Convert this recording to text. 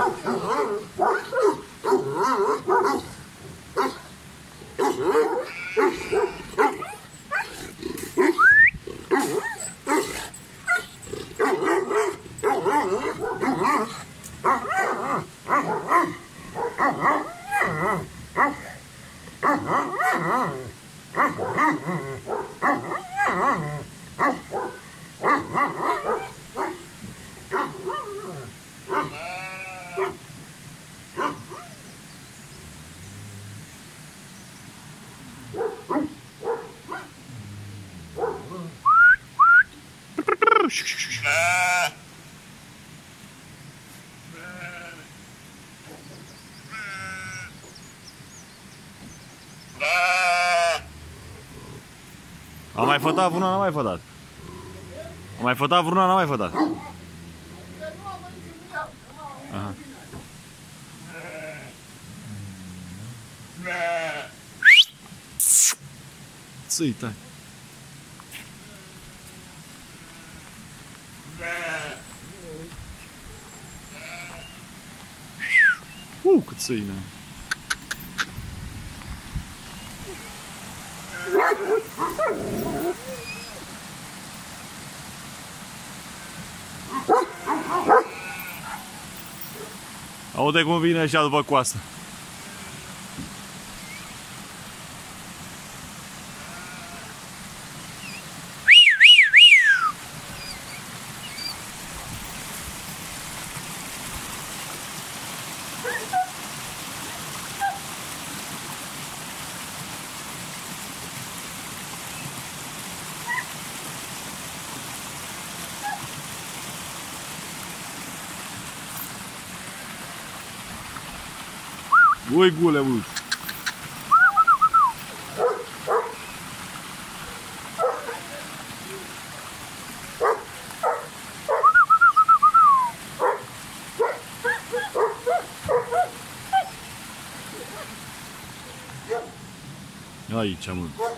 A mai fătat vreuna, n-a mai fătat. A mai fătat vreuna, n-a mai fătat. Aha. Ți-i tai. Cât țâine. Aude cum vine ăștia după coastă. Oi, gule, ui. Aici, mă.